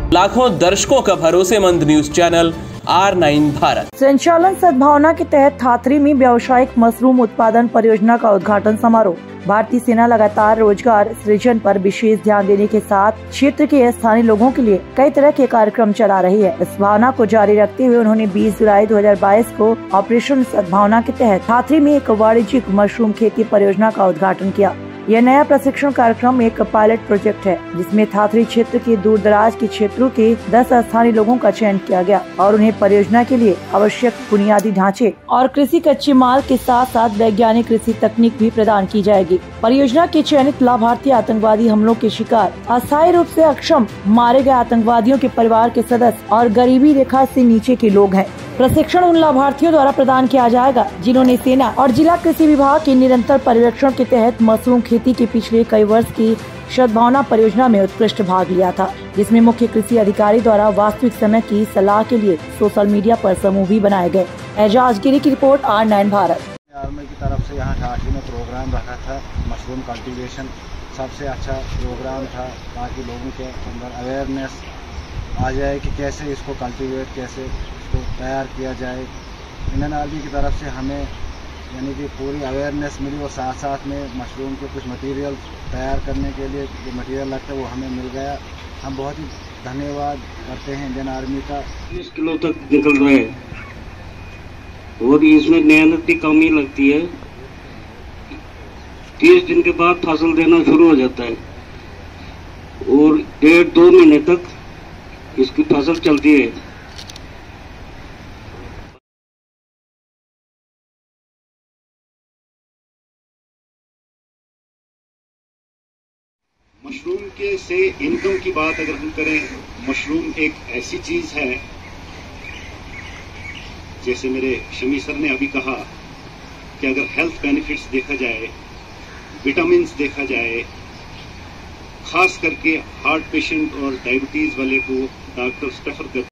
लाखों दर्शकों का भरोसेमंद न्यूज चैनल R9 भारत। संचालन सद्भावना के तहत थाथरी में व्यावसायिक मशरूम उत्पादन परियोजना का उद्घाटन समारोह। भारतीय सेना लगातार रोजगार सृजन पर विशेष ध्यान देने के साथ क्षेत्र के स्थानीय लोगों के लिए कई तरह के कार्यक्रम चला रही है। इस भावना को जारी रखते हुए उन्होंने 20 जुलाई 2022 को ऑपरेशन सद्भावना के तहत थाथरी में एक वाणिज्यिक मशरूम खेती परियोजना का उद्घाटन किया। यह नया प्रशिक्षण कार्यक्रम एक पायलट प्रोजेक्ट है, जिसमें थाथरी क्षेत्र के दूर दराज के क्षेत्रों के 10 स्थानीय लोगों का चयन किया गया और उन्हें परियोजना के लिए आवश्यक बुनियादी ढांचे और कृषि कच्चे माल के साथ साथ वैज्ञानिक कृषि तकनीक भी प्रदान की जाएगी। परियोजना के चयनित लाभार्थी आतंकवादी हमलों के शिकार, अस्थायी रूप से अक्षम मारे गए आतंकवादियों के परिवार के सदस्य और गरीबी रेखा से नीचे के लोग हैं। प्रशिक्षण उन लाभार्थियों द्वारा प्रदान किया जाएगा जिन्होंने सेना और जिला कृषि विभाग के निरंतर पर्यवेक्षण के तहत मशरूम खेती के पिछले कई वर्ष की सद्भावना परियोजना में उत्कृष्ट भाग लिया था, जिसमें मुख्य कृषि अधिकारी द्वारा वास्तविक समय की सलाह के लिए सोशल मीडिया पर समूह भी बनाए गए। एजाज गिरी की रिपोर्ट R9 भारत। आर्मी की तरफ से यहाँ ठाठी में प्रोग्राम रखा था, मशरूम कल्टीवेशन सबसे अच्छा प्रोग्राम था, ताकि लोगों के अंदर अवेयरनेस आ जाए कि कैसे इसको कल्टीवेट, कैसे इसको तैयार किया जाए। इंडियन आर्मी की तरफ से हमें यानी कि पूरी अवेयरनेस मिली और साथ साथ में मशरूम के कुछ मटेरियल तैयार करने के लिए जो मटेरियल लगता है वो हमें मिल गया। हम बहुत ही धन्यवाद करते हैं इंडियन आर्मी का। 30 किलो तक निकल रहे हैं और इसमें मेहनत की कमी लगती है। 30 दिन के बाद फसल देना शुरू हो जाता है और 1.5-2 महीने तक इसकी फसल चलती है। मशरूम के से इनकम की बात अगर हम करें, मशरूम एक ऐसी चीज है, जैसे मेरे शमी सर ने अभी कहा कि अगर हेल्थ बेनिफिट्स देखा जाए, विटामिन्स देखा जाए, खास करके हार्ट पेशेंट और डायबिटीज वाले को डॉक्टर्स प्रेफर करते हैं।